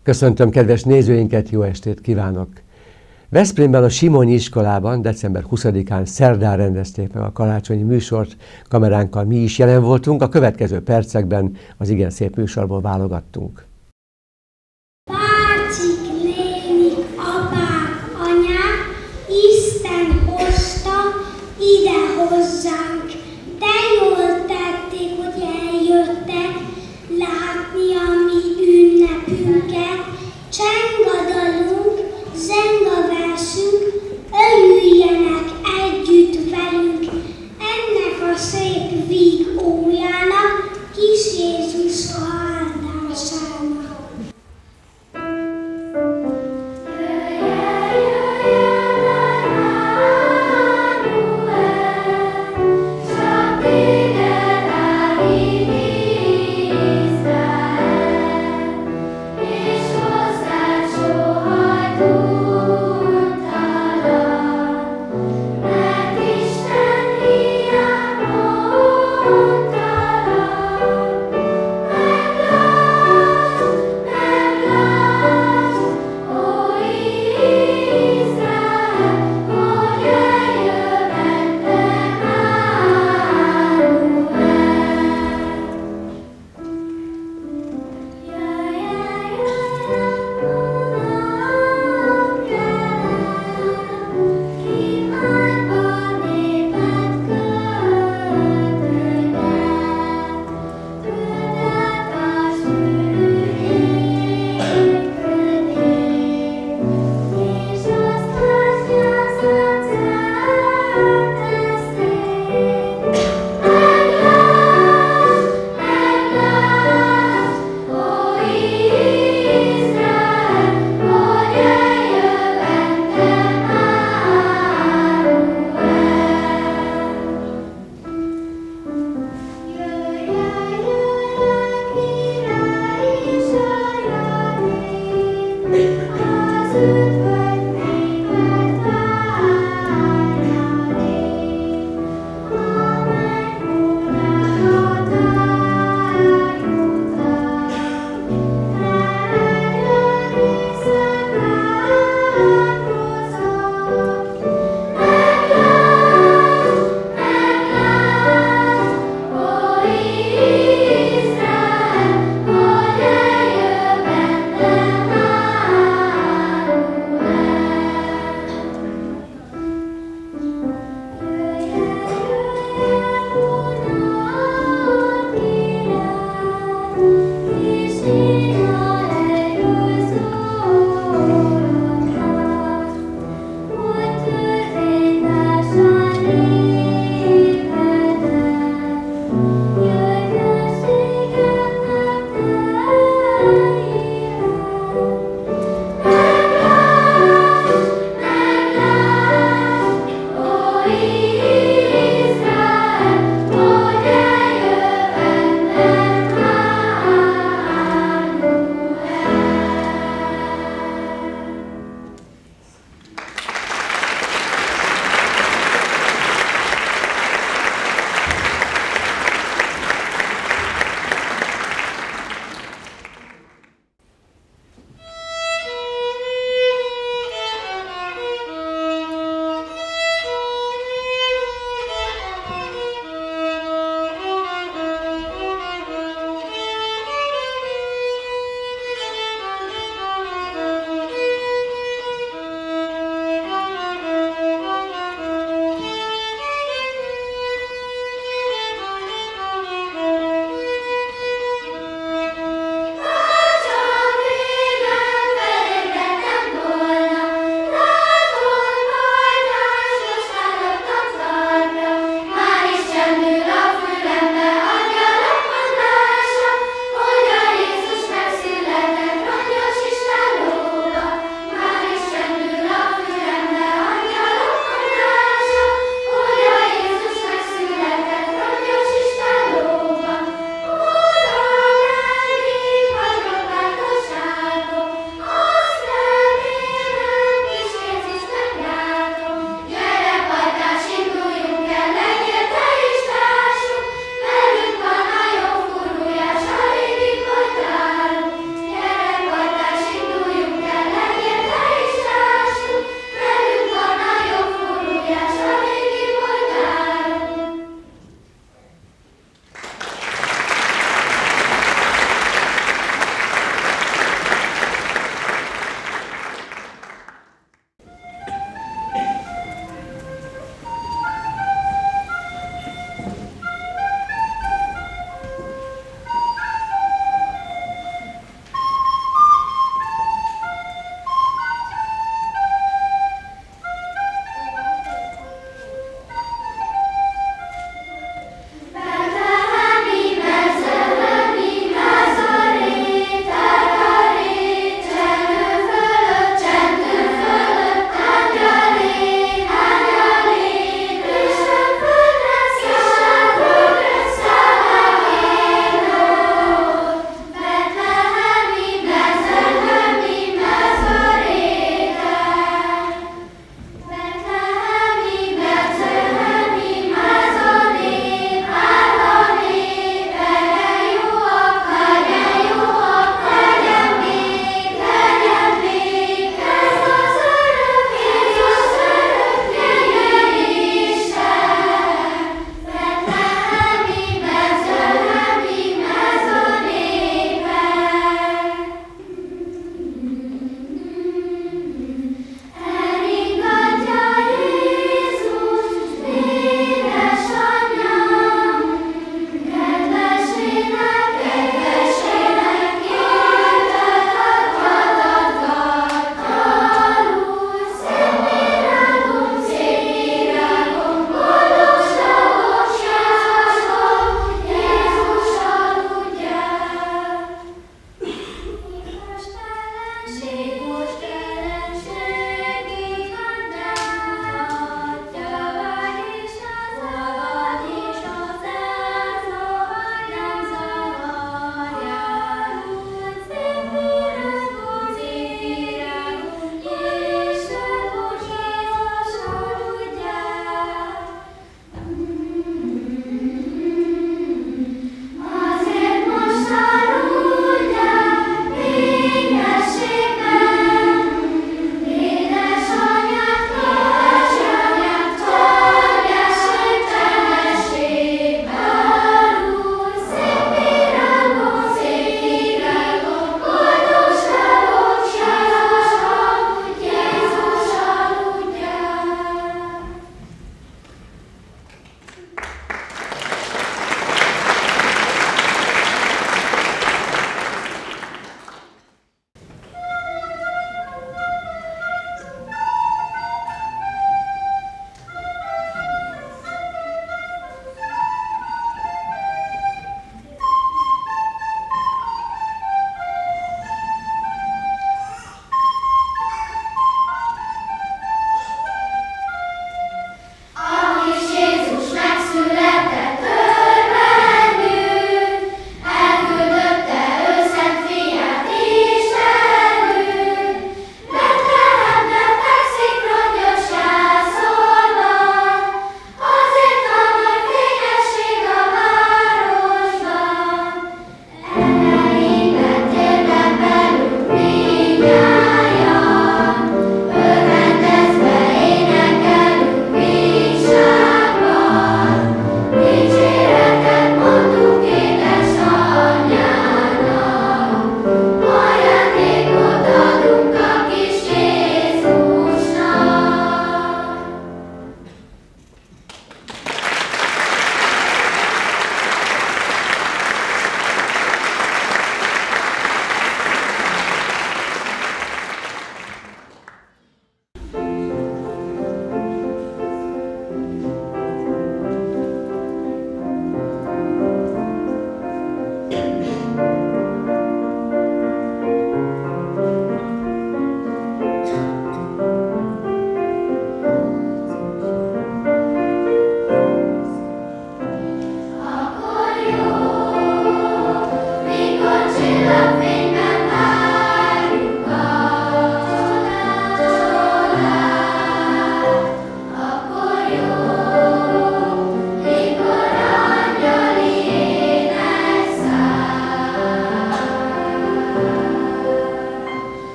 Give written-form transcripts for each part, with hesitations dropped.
Köszöntöm kedves nézőinket, jó estét kívánok! Veszprémben a Simonyi iskolában december 20-án szerdán rendezték meg a karácsonyi műsort, kameránkkal mi is jelen voltunk, a következő percekben az igen szép műsorból válogattunk. Bácsik, nénik, apák, anyák, Isten hozta ide hozzánk. De jól tették, hogy eljöttek látni a mi ünnepünket. Cseng a dalunk, zeng a versünk, örüljenek együtt velünk. Ennek a szép víg ójának, kis Jézus áldásának.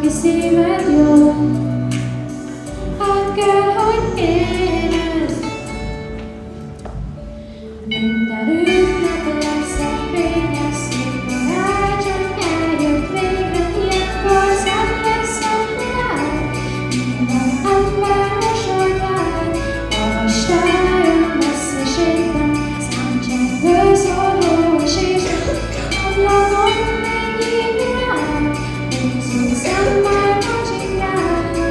ami szíved jó. Hát kell, hogy érezd, minden ünnep a legszebb fényes szép karácsony eljött végre, ilyenkor szemlékszem rád, minden ember mosolyt rád, olvastáljon messzeségben, számcsengő szóló és ablakon mennyi virág, húzó szemmel macsigál.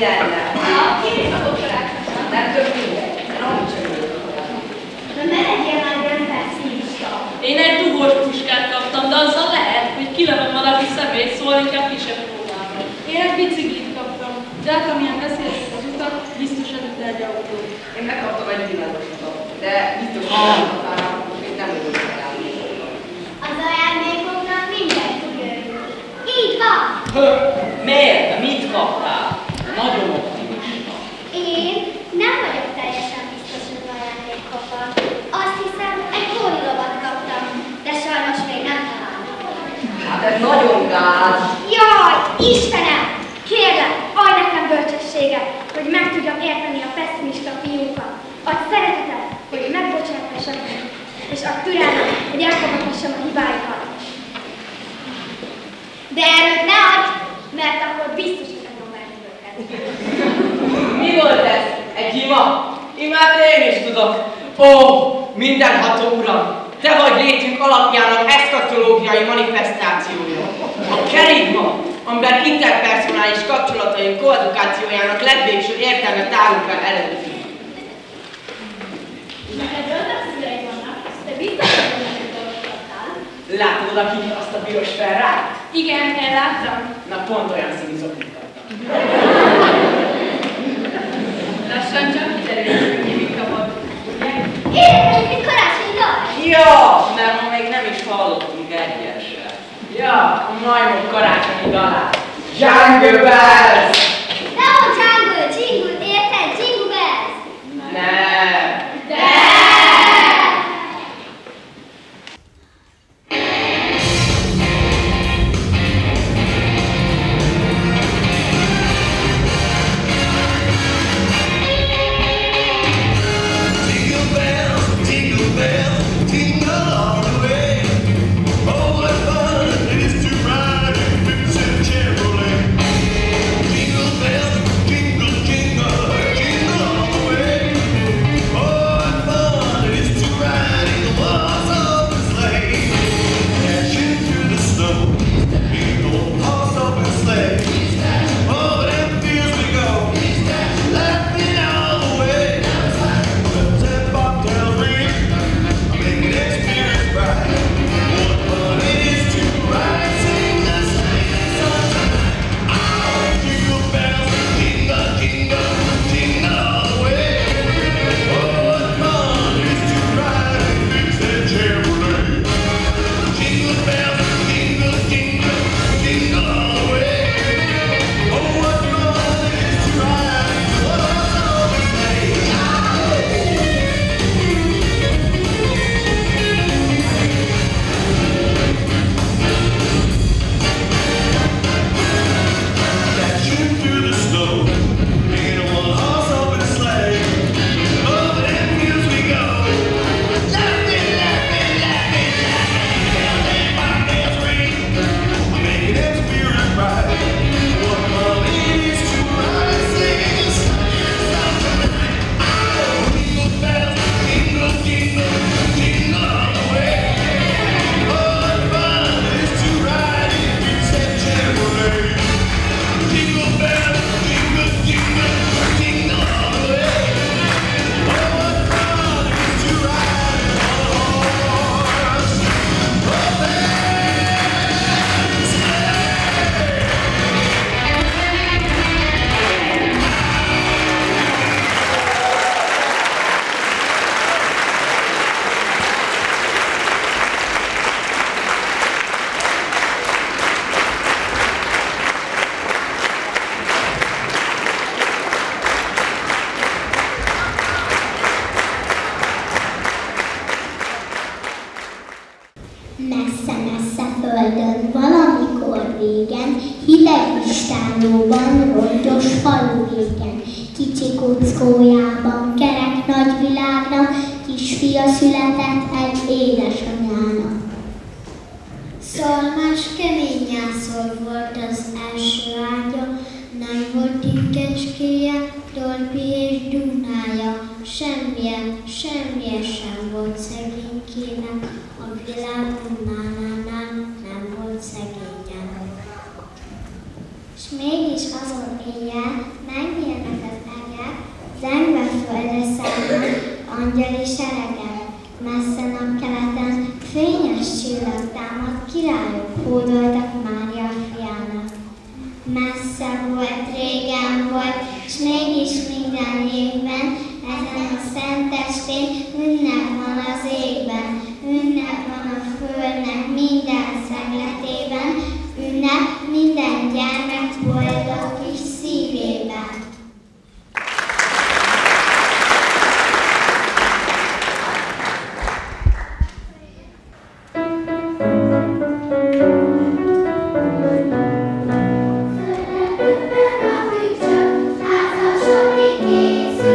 lenne? Kívül a kosaráknak. Nem tök mindegy. Nem csak De ne legyél már olyan pessimista. Én egy dugós puskát kaptam, de azzal lehet, hogy kilövöm valaki szemét, szóval inkább ki sem próbálom. Én egy biciklit kaptam, de hát amilyen veszélyesek az utak, biztos előtt egy autó. Én megkaptam egy villanos utat, de biztos, hogy még nem tudok ajándékokat. Az ajándékoknak minden tudjuk. Így van! Miért? De mit kaptál? Nagyon optimista. Én nem vagyok teljesen biztos az ajándékokkal. Azt hiszem, egy kórulovat kaptam, de sajnos még nem találtam. Hát ez nagyon gáz. Jaj, Istenem! Kérlek, adj nekem bölcsességet, hogy meg tudjam érteni a pessimista fiúkat. Adj szeretetet, hogy megbocsátassam, és adj türelmet, hogy elfogadhassam a hibáikat. De erőt ne adj, mert akkor biztos, hogy nem merni őket. Mi volt ez? Egy ima? Imát én is tudok. Ó, mindenható uram! Te vagy létünk alapjának eszkatológiai manifestációja. A kerigma, amiben interpersonális kapcsolataink koedukációjának legvégső értelme tárul fel előtt. Neked rögtön szüleid vannak, de biztos, hogy nem dolgoztattál. Látod odakint azt a piros Ferrari? Igen, én láttam. Na pont olyan színű zoknit kaptam. Lassan csak kiderül, hogy ki mit kapod. Érdekes, mint karácsonyi dal. Ja, mert ma még nem is hallottunk egyesre. Ja, a majmok karácsonyi dalát. Jungle Bells! Nem a jungle, jingle, érted? Jingle bells. Nem. De! Messze-messze földön, valamikor régen, hideg istállóban, rongyos falu régen, kicsi kuckójában, kerek nagyvilágnak, kisfia született egy édesanyának. Szalmás kemény jászol volt az első ágya, nem volt tinkecskéje, Dolpi és Dunája, semmilyen sem volt szegénykének, a világon nem volt szegényen. S mégis azon éjjel Angyali seregem, messze napkeleten, fényes csillag támad, királyok hódoltak Mária fiának. Messze volt, régen volt, s mégis minden évben, ezen a szent estén ünnep van az égben, ünnep van a földnek minden szegletében, ünnep minden gyermek boldog kis szívében. Készül,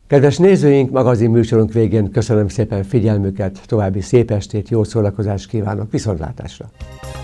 Kedves nézőink, magazin műsorunk végén köszönöm szépen figyelmüket, további szép estét, jó szórakozást kívánok, viszontlátásra!